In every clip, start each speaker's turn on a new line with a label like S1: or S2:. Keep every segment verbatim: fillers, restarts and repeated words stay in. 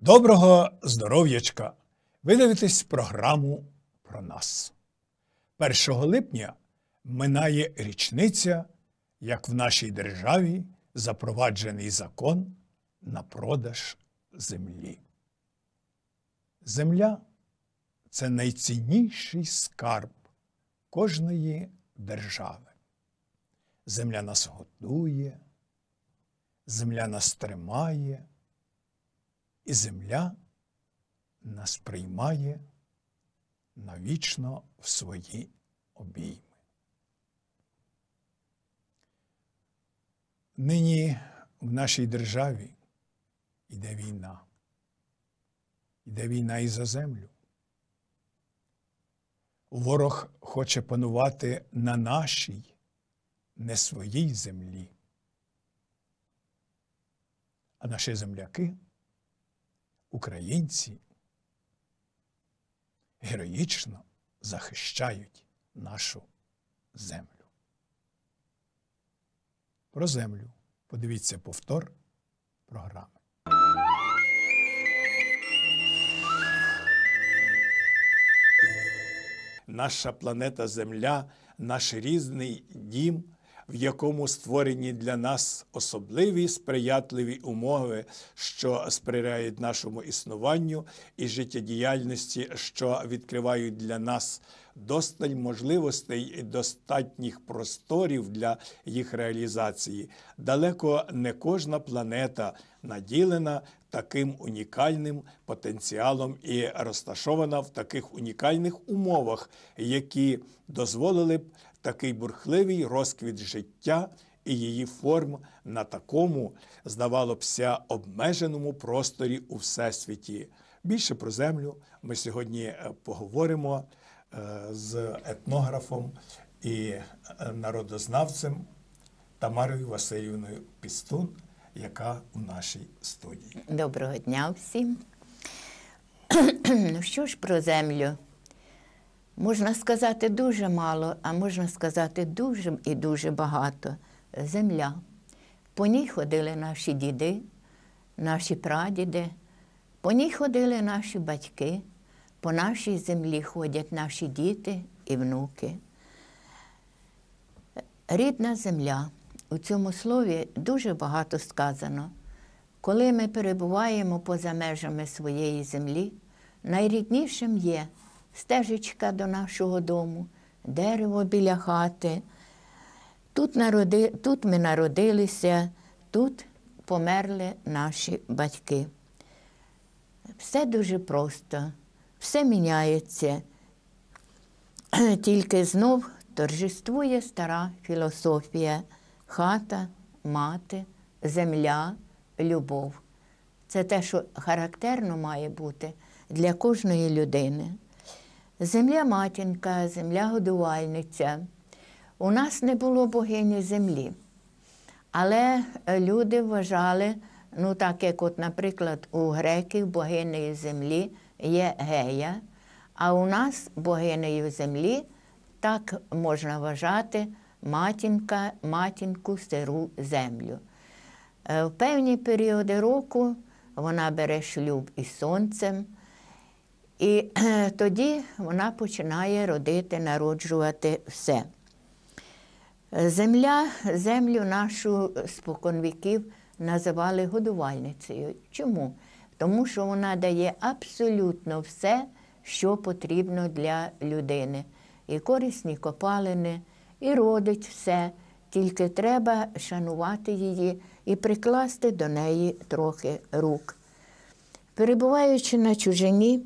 S1: Доброго здоров'ячка! Ви дивитесь програму про нас. першого липня минає річниця, як в нашій державі запроваджений закон на продаж землі. Земля – це найцінніший скарб кожної держави. Земля нас готує, земля нас тримає, і земля нас приймає навічно в свої обійми. Нині в нашій державі йде війна. Йде війна і за землю. Ворог хоче панувати на нашій, не своїй землі. А наші земляки, українці, героїчно захищають нашу землю. Про землю подивіться повтор програми. Наша планета Земля – наш різний дім, в якому створені для нас особливі сприятливі умови, що сприяють нашому існуванню і життєдіяльності, що відкривають для нас досталь можливостей і достатніх просторів для їх реалізації. Далеко не кожна планета наділена таким унікальним потенціалом і розташована в таких унікальних умовах, які дозволили б такий бурхливий розквіт життя і її форм на такому, здавало бся, обмеженому просторі у Всесвіті. Більше про землю ми сьогодні поговоримо з етнографом і народознавцем Тамарою Васильівною Пістун, яка у нашій студії.
S2: Доброго дня всім. Ну що ж про землю? Можна сказати дуже мало, а можна сказати дуже і дуже багато. Земля. По ній ходили наші діди, наші прадіди, по ній ходили наші батьки, по нашій землі ходять наші діти і внуки. Рідна земля. У цьому слові дуже багато сказано. Коли ми перебуваємо поза межами своєї землі, найріднішим є стежечка до нашого дому, дерево біля хати. Тут, народи... тут ми народилися, тут померли наші батьки. Все дуже просто, все міняється. Тільки знов торжествує стара філософія. Хата, мати, земля, любов. Це те, що характерно має бути для кожної людини. Земля-матінка, земля-годувальниця. У нас не було богині землі, але люди вважали, ну так як от, наприклад, у греків богинею землі є Гея, а у нас богинею землі так можна вважати матінка, матінку сиру землю. В певні періоди року вона бере шлюб із сонцем, і тоді вона починає родити, народжувати все. Земля, землю нашу споконвіків називали годувальницею. Чому? Тому що вона дає абсолютно все, що потрібно для людини. І корисні копалини, і родить все, тільки треба шанувати її і прикласти до неї трохи рук. Перебуваючи на чужині,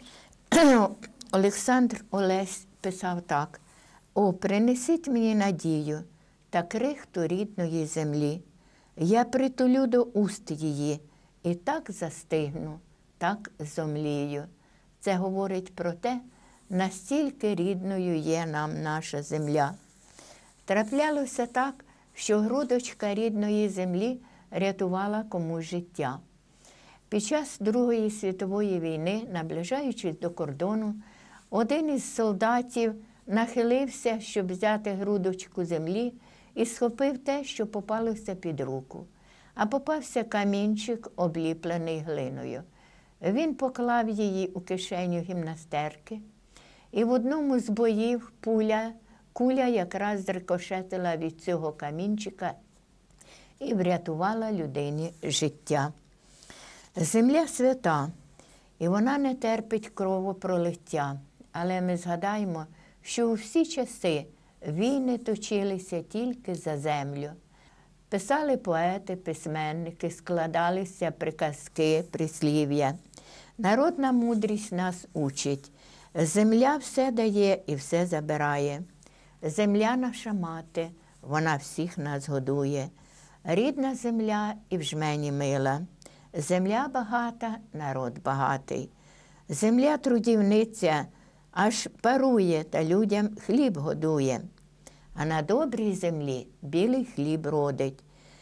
S2: Олександр Олесь писав так: «О, принесіть мені надію та крихту рідної землі, я притулю до уст її, і так застигну, так зомлію». Це говорить про те, настільки рідною є нам наша земля. Траплялося так, що грудочка рідної землі рятувала комусь життя. Під час Другої світової війни, наближаючись до кордону, один із солдатів нахилився, щоб взяти грудочку землі, і схопив те, що попалося під руку. А попався камінчик, обліплений глиною. Він поклав її у кишеню гімнастерки, і в одному з боїв пуля, куля якраз зрикошетила від цього камінчика і врятувала людині життя. Земля свята, і вона не терпить кровопролиття. Але ми згадаємо, що у всі часи війни точилися тільки за землю. Писали поети, письменники, складалися приказки, прислів'я. Народна мудрість нас учить. Земля все дає і все забирає. Земля наша мати, вона всіх нас годує. Рідна земля і в жмені мила. Земля багата, народ багатий. Земля трудівниця, аж парує та людям хліб годує. А на добрій землі білий хліб родить.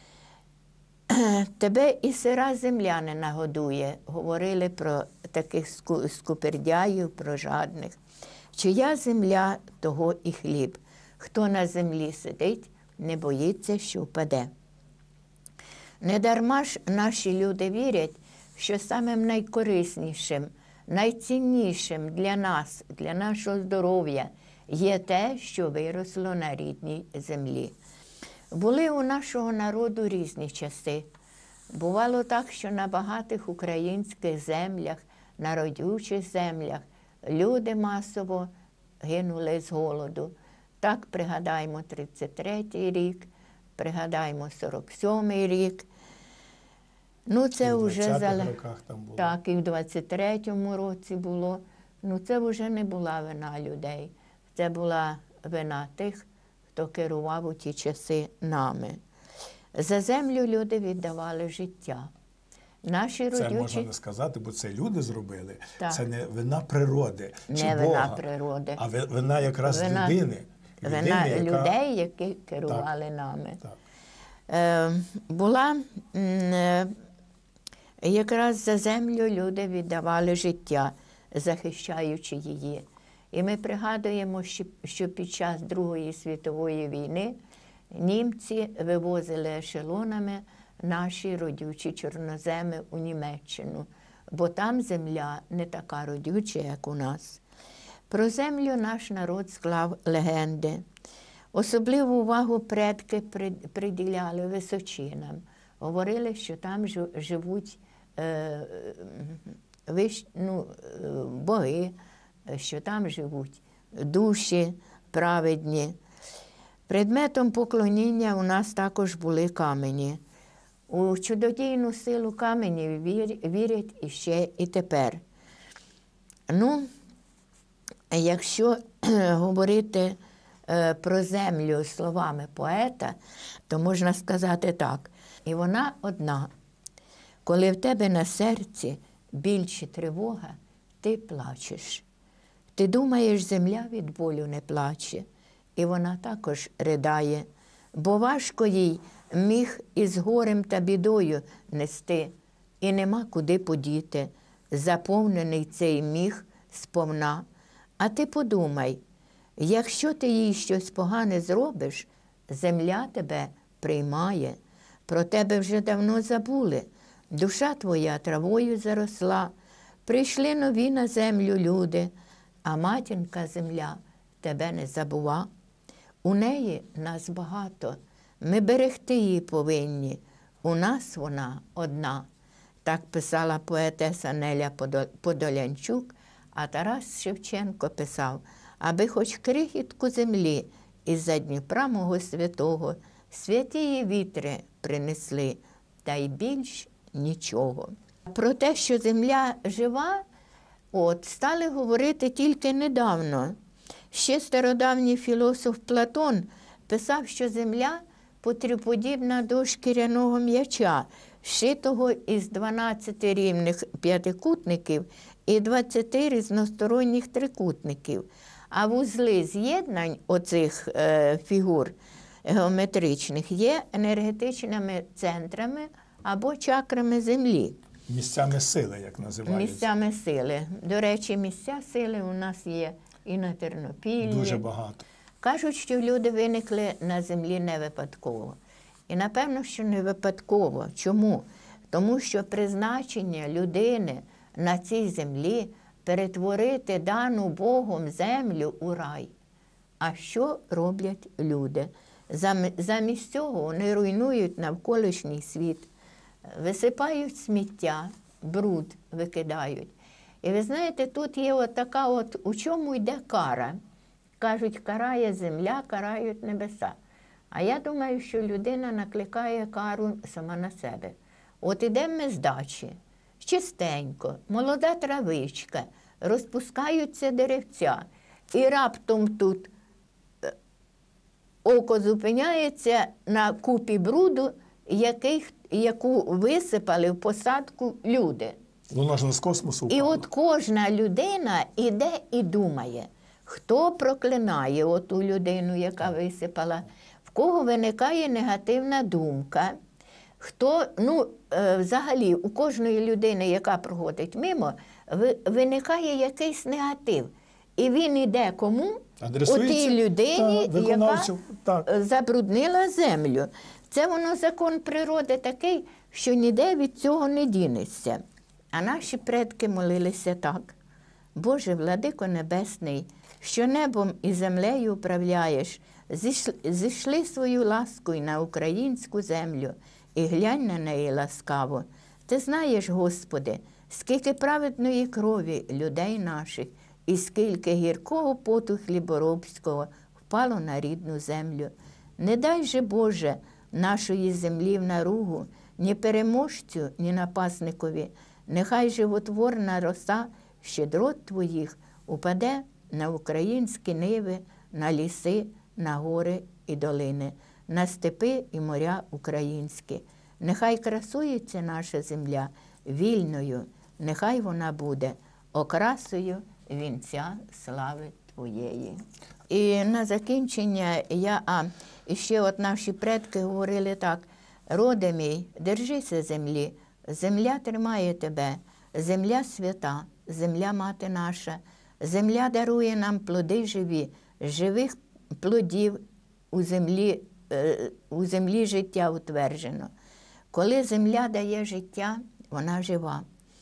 S2: Тебе і сира земля не нагодує, говорили про таких скупердяїв, про жадних. Чия земля, того і хліб. Хто на землі сидить, не боїться, що впаде. Недарма ж наші люди вірять, що самим найкориснішим, найціннішим для нас, для нашого здоров'я є те, що виросло на рідній землі. Були у нашого народу різні часи. Бувало так, що на багатих українських землях, на родючих землях люди масово гинули з голоду. Так пригадаймо тридцять третій рік, пригадаймо сорок сьомий рік. Ну, це вже зале...
S1: роках там було.
S2: Так, і в двадцять третьому році було. Ну, це вже не була вина людей. Це була вина тих, хто керував у ті часи нами. За землю люди віддавали життя. Наші
S1: Це
S2: родючі...
S1: можна не сказати, бо це люди зробили.
S2: Так.
S1: Це не вина природи чи
S2: Не
S1: Бога,
S2: вина природи.
S1: а ви- вина якраз
S2: Вина-
S1: людини.
S2: Вина
S1: Людини, яка...
S2: людей, які керували нами.
S1: Так.
S2: Е, була м, е, якраз за землю люди віддавали життя, захищаючи її. І ми пригадуємо, що, що під час Другої світової війни німці вивозили ешелонами наші родючі чорноземи у Німеччину, бо там земля не така родюча, як у нас. Про землю наш народ склав легенди. Особливу увагу предки приділяли височинам. Говорили, що там живуть е, вищ, ну, боги, що там живуть душі праведні. Предметом поклоніння у нас також були камені. У чудодійну силу каменів вірять іще і тепер. Ну, якщо говорити е, про землю словами поета, то можна сказати так. І вона одна. Коли в тебе на серці біль чи тривога, ти плачеш. Ти думаєш, земля від болю не плаче, і вона також ридає, бо важко їй міг із горем та бідою нести, і нема куди подіти, заповнений цей міг сповна. А ти подумай, якщо ти їй щось погане зробиш, земля тебе приймає, про тебе вже давно забули, душа твоя травою заросла, прийшли нові на землю люди, а матінка земля тебе не забува. У неї нас багато, ми берегти її повинні, у нас вона одна. Так писала поетеса Неля Подолянчук, а Тарас Шевченко писав, аби хоч крихітку землі із-за Дніпра мого святого святії вітри принесли, та й більш нічого. Про те, що земля жива, от, стали говорити тільки недавно. Ще стародавній філософ Платон писав, що земля потріподібна до шкіряного м'яча, шитого із дванадцяти рівних п'ятикутників і двадцяти різносторонніх трикутників. А вузли з'єднань оцих е, фігур геометричних є енергетичними центрами або чакрами землі.
S1: Місцями сили, як називаються.
S2: Місцями сили. До речі, місця сили у нас є і на Тернопіллі.
S1: Дуже багато.
S2: Кажуть, що люди виникли на землі не випадково. І напевно, що не випадково. Чому? Тому що призначення людини на цій землі перетворити дану Богом землю у рай. А що роблять люди? Замість цього вони руйнують навколишній світ, висипають сміття, бруд викидають. І ви знаєте, тут є от така от, у чому йде кара. Кажуть, карає земля, карають небеса. А я думаю, що людина накликає кару сама на себе. От ідемо ми з дачі, чистенько, молода травичка, розпускаються деревця. І раптом тут око зупиняється на купі бруду, який, яку висипали в посадку люди.
S1: Воно ж не з космосу впало.
S2: І от кожна людина іде і думає, хто проклинає оту людину, яка висипала, в кого виникає негативна думка, хто, ну, взагалі, у кожної людини, яка проходить мимо, виникає якийсь негатив. І він іде кому? У тій людині,
S1: та,
S2: яка
S1: так.
S2: забруднила землю. Це воно закон природи такий, що ніде від цього не дінешся. А наші предки молилися так. Боже, Владико Небесний, що небом і землею управляєш, зійшли, зійшли свою ласку й на українську землю, і глянь на неї ласкаво. Ти знаєш, Господи, скільки праведної крові людей наших, і скільки гіркого поту хліборобського впало на рідну землю. Не дай же, Боже, нашої землі в наругу, ні переможцю, ні напасникові. Нехай животворна роса щедрот Твоїх упаде на українські ниви, на ліси, на гори і долини, на степи і моря українські. Нехай красується наша земля вільною, нехай вона буде окрасою вінця слави Твоєї. І на закінчення я, а, і ще от наші предки говорили так: роде мій, держися землі, земля тримає тебе, земля свята, земля мати наша, земля дарує нам плоди живі, живих плодів у землі, е, у землі життя утверджено. Коли земля дає життя, вона жива.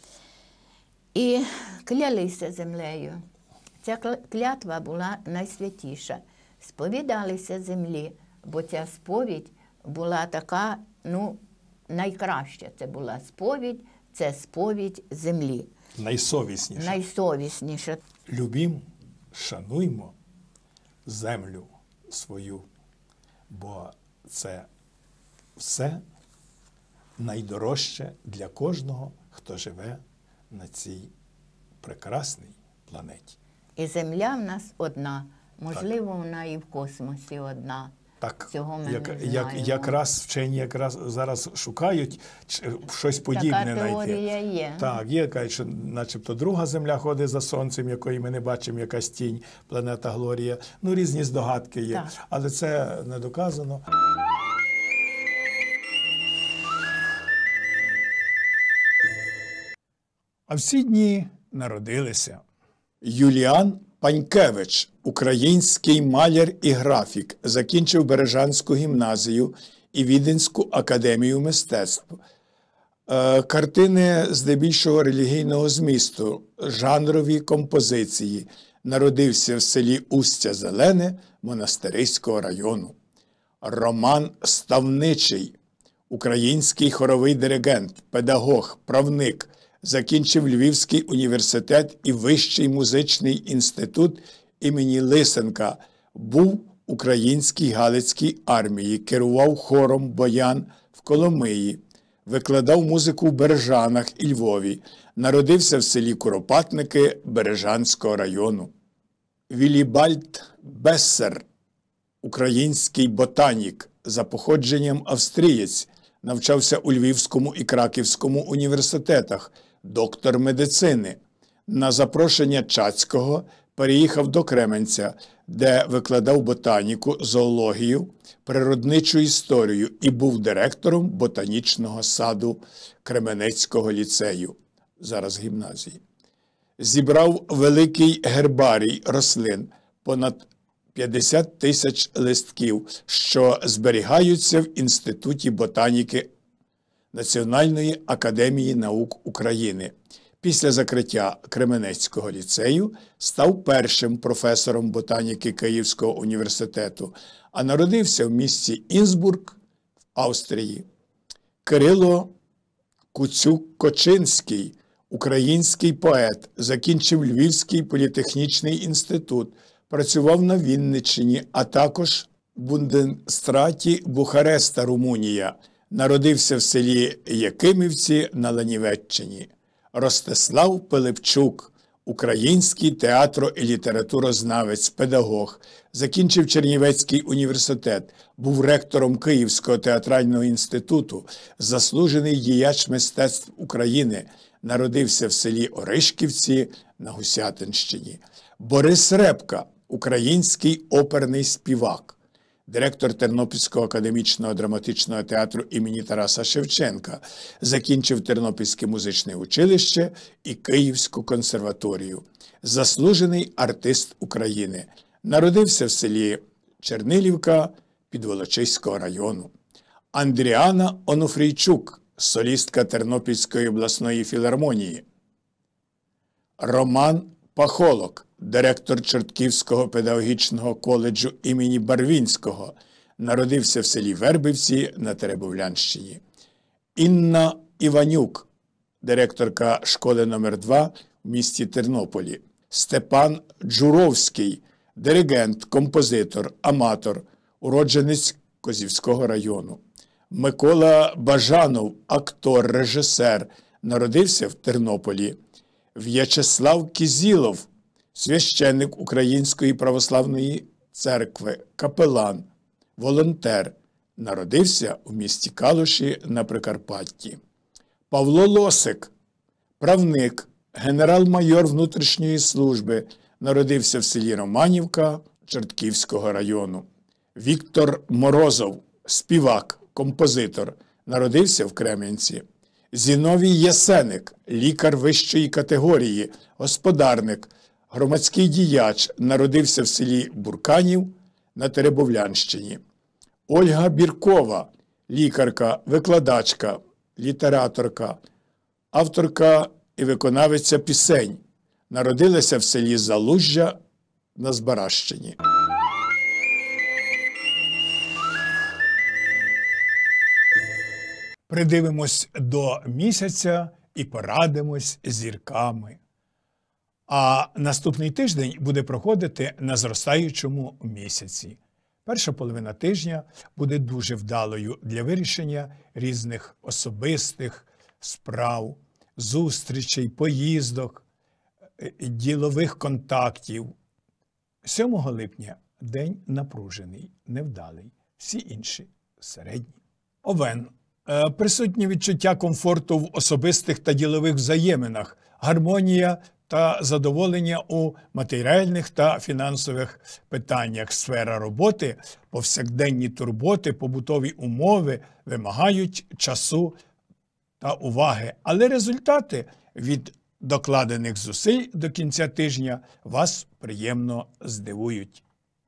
S2: І клялися землею. Ця клятва була найсвятіша. Сповідалися землі, бо ця сповідь була така, ну, найкраща. Це була сповідь, це сповідь землі.
S1: Найсовісніша.
S2: Найсовісніша.
S1: Любім, шануймо землю свою, бо це все найдорожче для кожного, хто живе на цій прекрасній планеті.
S2: І земля в нас одна. Можливо, так. Вона і в космосі одна.
S1: Так,
S2: цього ми
S1: як,
S2: не
S1: як,
S2: знаємо.
S1: Якраз вчені якраз зараз шукають щось подібне знайти.
S2: Така теорія є.
S1: Так, є, кажуть, що начебто друга земля ходить за сонцем, якої ми не бачимо, якась тінь, планета Глорія. Ну, різні здогадки є,
S2: так.
S1: Але це не доказано. А в ці дні народилися Юліан Панькевич, український маляр і графік, закінчив Бережанську гімназію і Віденську академію мистецтв. Е, картини здебільшого релігійного змісту, жанрові композиції. Народився в селі Устя-Зелене Монастириського району. Роман Ставничий, український хоровий диригент, педагог, правник, закінчив Львівський університет і Вищий музичний інститут імені Лисенка, був в Українській Галицькій армії, керував хором боян в Коломиї, викладав музику в Бережанах і Львові, народився в селі Куропатники Бережанського району. Вілібальд Бессер, український ботанік, за походженням австрієць, навчався у Львівському і Краківському університетах, доктор медицини. На запрошення Чацького переїхав до Кременця, де викладав ботаніку, зоологію, природничу історію і був директором ботанічного саду Кременецького ліцею, зараз гімназії. Зібрав великий гербарій рослин, понад п'ятдесят тисяч листків, що зберігаються в Інституті ботаніки Національної академії наук України. Після закриття Кременецького ліцею став першим професором ботаніки Київського університету, а народився в місті Інсбрук в Австрії. Кирило Куцюк-Кочинський, український поет, закінчив Львівський політехнічний інститут, працював на Вінниччині, а також в Бундесраті Бухареста, Румунія. Народився в селі Якимівці на Ланівеччині. Ростислав Пилипчук, український театро- і літературознавець, педагог, закінчив Чернівецький університет, був ректором Київського театрального інституту, заслужений діяч мистецтв України, народився в селі Оришківці на Гусятинщині. Борис Репка, український оперний співак, директор Тернопільського академічного драматичного театру імені Тараса Шевченка, закінчив Тернопільське музичне училище і Київську консерваторію. Заслужений артист України. Народився в селі Чернилівка Підволочиського району. Андріана Онуфрійчук, солістка Тернопільської обласної філармонії. Роман Пахолок, директор Чортківського педагогічного коледжу імені Барвінського, народився в селі Вербівці на Теребовлянщині. Інна Іванюк, директорка школи номер два в місті Тернополі. Степан Джуровський, диригент, композитор, аматор, уродженець Козівського району. Микола Бажанов, актор, режисер, народився в Тернополі. В'ячеслав Кізілов, священник Української православної церкви, капелан, волонтер, народився у місті Калуші на Прикарпатті. Павло Лосик, правник, генерал-майор внутрішньої служби, народився в селі Романівка Чортківського району. Віктор Морозов, співак, композитор, народився в Кременці. Зіновій Ясеник, лікар вищої категорії, господарник, громадський діяч, народився в селі Бурканів на Теребовлянщині. Ольга Біркова, лікарка, викладачка, літераторка, авторка і виконавиця пісень, народилася в селі Залужжя на Збаращині. Придивимось до місяця і порадимось з зірками. А наступний тиждень буде проходити на зростаючому місяці. Перша половина тижня буде дуже вдалою для вирішення різних особистих справ, зустрічей, поїздок, ділових контактів. сьомого липня день напружений, невдалий, всі інші середні. Овен. Присутнє відчуття комфорту в особистих та ділових взаєминах, гармонія та задоволення у матеріальних та фінансових питаннях. Сфера роботи, повсякденні турботи, побутові умови вимагають часу та уваги. Але результати від докладених зусиль до кінця тижня вас приємно здивують.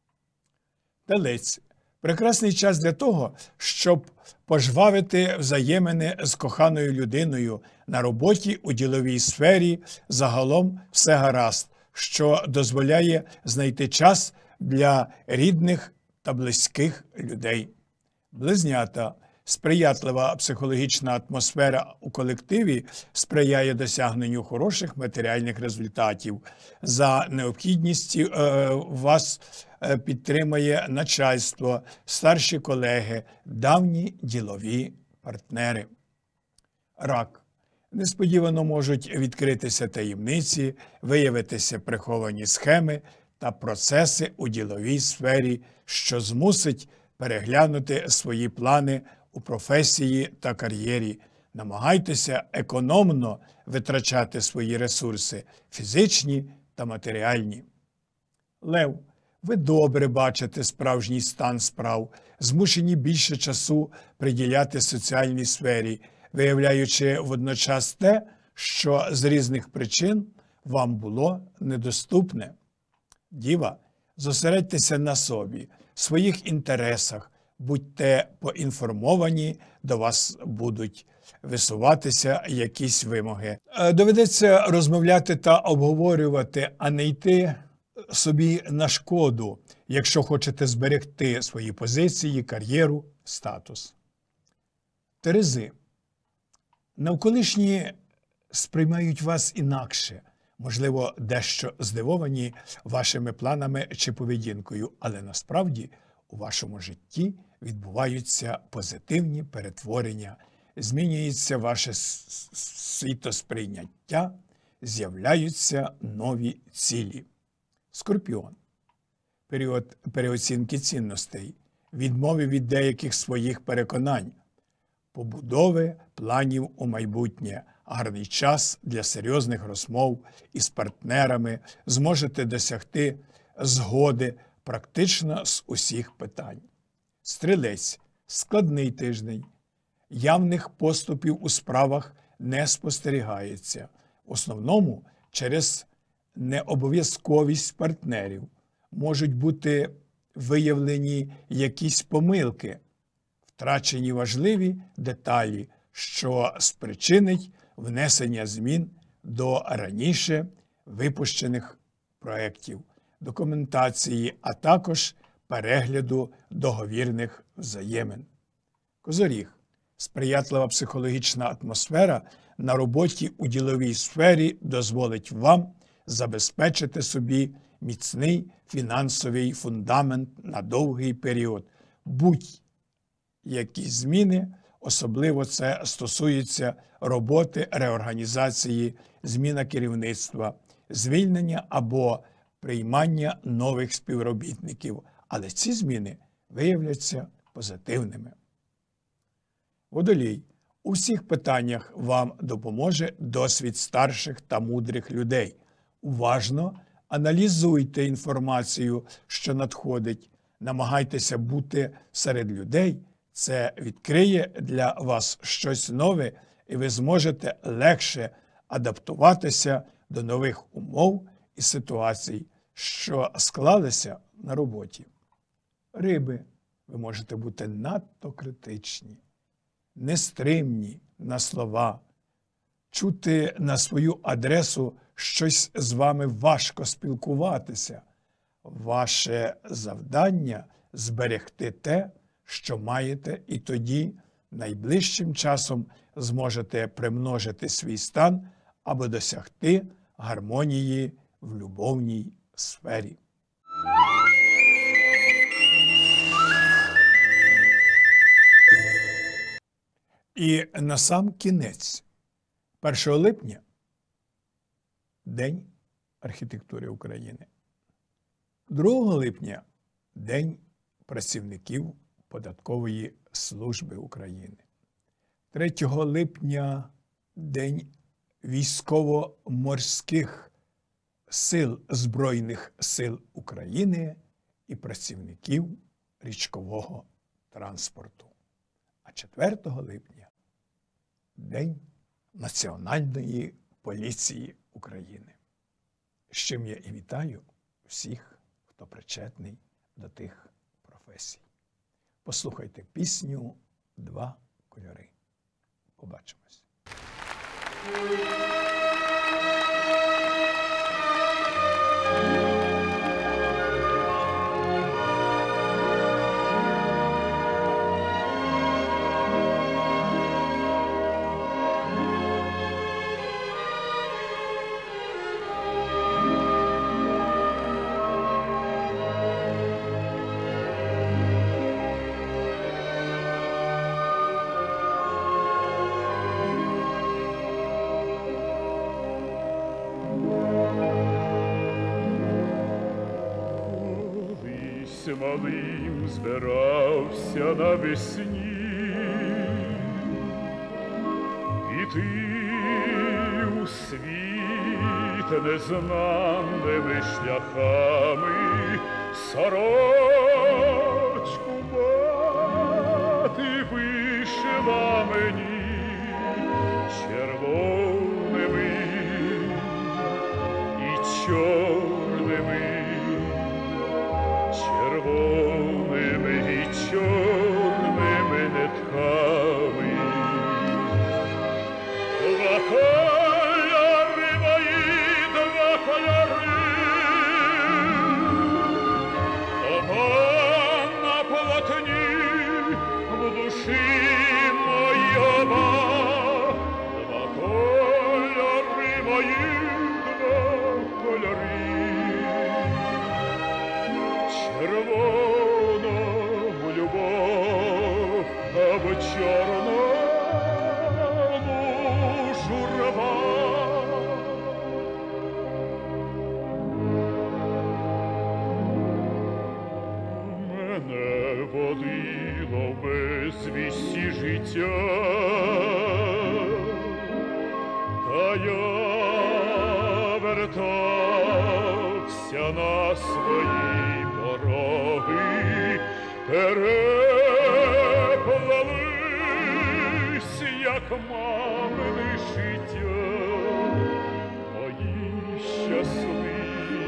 S1: Телець. Прекрасний час для того, щоб пожвавити взаємини з коханою людиною на роботі, у діловій сфері, загалом все гаразд, що дозволяє знайти час для рідних та близьких людей. Близнята. Сприятлива психологічна атмосфера у колективі сприяє досягненню хороших матеріальних результатів. За необхідністю е, вас підтримує начальство, старші колеги, давні ділові партнери. Рак. Несподівано можуть відкритися таємниці, виявитися приховані схеми та процеси у діловій сфері, що змусить переглянути свої плани у професії та кар'єрі. Намагайтеся економно витрачати свої ресурси – фізичні та матеріальні. Лев. Ви добре бачите справжній стан справ, змушені більше часу приділяти соціальній сфері, виявляючи водночас те, що з різних причин вам було недоступне. Діва. Зосередьтеся на собі, своїх інтересах, будьте поінформовані, до вас будуть висуватися якісь вимоги. Доведеться розмовляти та обговорювати, а не йти собі на шкоду, якщо хочете зберегти свої позиції, кар'єру, статус. Терези. Навколишні сприймають вас інакше, можливо, дещо здивовані вашими планами чи поведінкою, але насправді у вашому житті відбуваються позитивні перетворення, змінюється ваше світосприйняття, з'являються нові цілі. Скорпіон. Період переоцінки цінностей, відмови від деяких своїх переконань, побудови планів у майбутнє, гарний час для серйозних розмов із партнерами, зможете досягти згоди практично з усіх питань. Стрілець. Складний тиждень. Явних поступів у справах не спостерігається. В основному через необов'язковість партнерів. Можуть бути виявлені якісь помилки, втрачені важливі деталі, що спричинить внесення змін до раніше випущених проєктів, документації, а також перегляду договірних взаємин. Козоріг. Сприятлива психологічна атмосфера на роботі у діловій сфері дозволить вам забезпечити собі міцний фінансовий фундамент на довгий період. Будь-які зміни, особливо це стосується роботи, реорганізації, зміна керівництва, звільнення або приймання нових співробітників. Але ці зміни виявляться позитивними. Водолій. У всіх питаннях вам допоможе досвід старших та мудрих людей. Уважно аналізуйте інформацію, що надходить. Намагайтеся бути серед людей. Це відкриє для вас щось нове, і ви зможете легше адаптуватися до нових умов і ситуацій, що склалися на роботі. Риби. Ви можете бути надто критичні, нестримні на слова, чути на свою адресу щось з вами важко спілкуватися. Ваше завдання – зберегти те, що маєте, і тоді найближчим часом зможете примножити свій стан або досягти гармонії в любовній сфері. І на сам кінець, першого липня – День архітектури України. другого липня – День працівників Податкової служби України. третього липня – День військово-морських сил Збройних сил України і працівників річкового транспорту. А четвертого липня – День Національної поліції України. З чим я і вітаю всіх, хто причетний до тих професій. Послухайте пісню «Два кольори». Побачимось.
S3: Малим збирався навесні, і ти у світ незнаними шляхами сорочку мати вишила мені червоними і чорними, червоними і чорними. мої два кольори. Червону любов, або чорну журба. Мене водило в безвісті життя, та я вертався на свої пороги, переплелись, як мамине життя, мої щасливі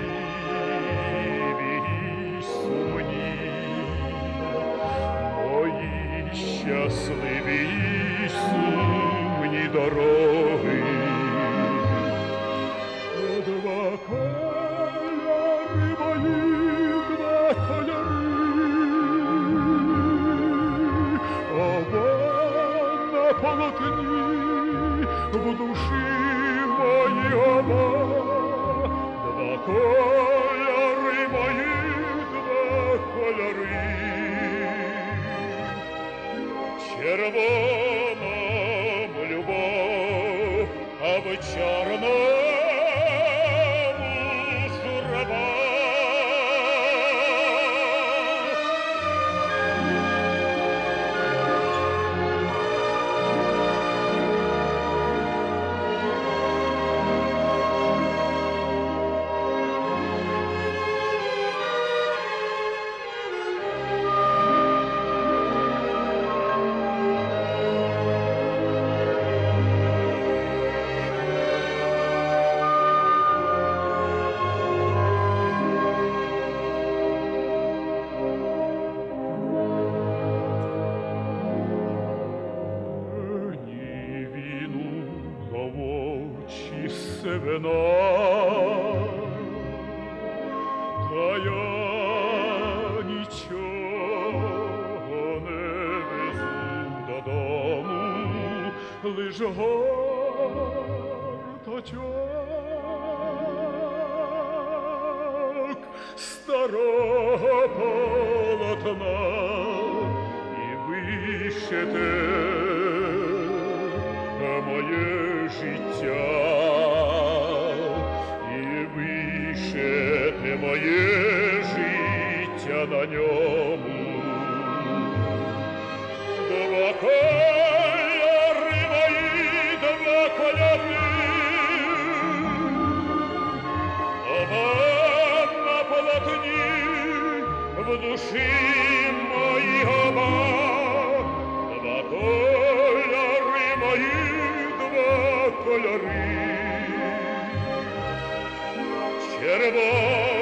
S3: й сумні, мої щасливі й сумні дороги. Два кольори мої, два кольори, оба на полотні, в душі мої оба. Два кольори мої, два кольори, червона любов, або чорна журба. Вина, та я нічого не везу додому, лиш горточок старого полотна і вишите моє життя. Вишите моє життя на ньому. Два кольори мої, два кольори, оба на полотні, в душі мої оба. Два кольори мої, два кольори, червоно